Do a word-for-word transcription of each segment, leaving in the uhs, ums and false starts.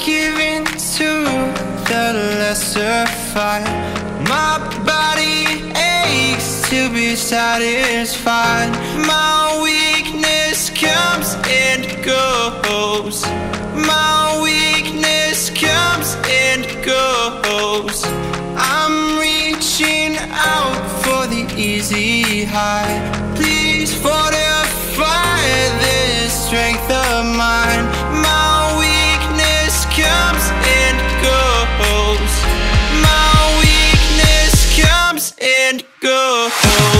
give in to the lesser fight. My body aches to be satisfied. My weakness comes and goes. My weakness comes and goes. I'm reaching out for the easy high. Please fortify this strength of mine. My weakness comes and goes. My weakness comes and goes.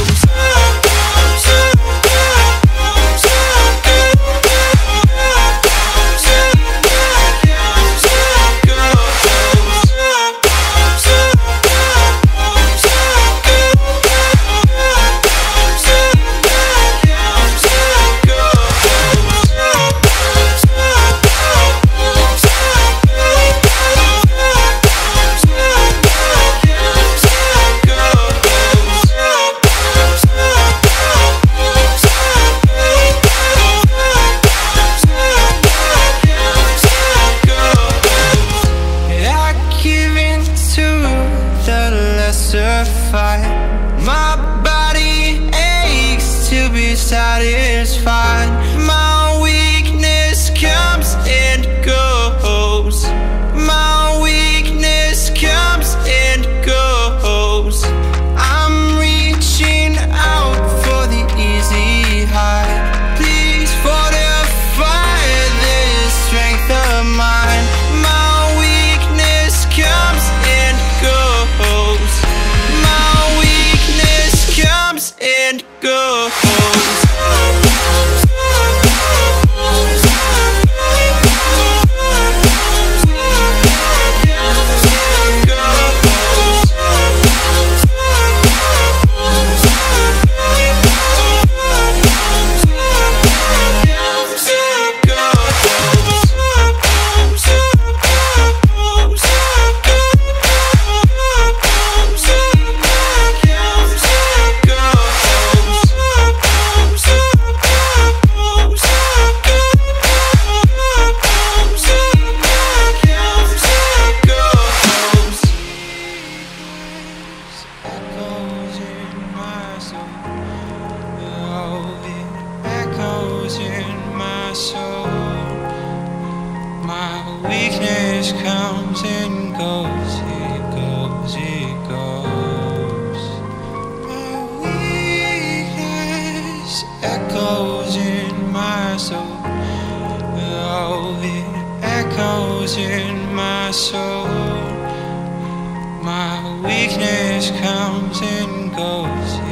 My body aches to be satisfied. My weakness comes and goes. My weakness comes and goes. I'm reaching out for the easy high. Please fortify this strength of mine. My weakness comes and goes. And go. My weakness comes and goes, it goes, it goes. My weakness echoes in my soul. Oh, it echoes in my soul. My weakness comes and goes.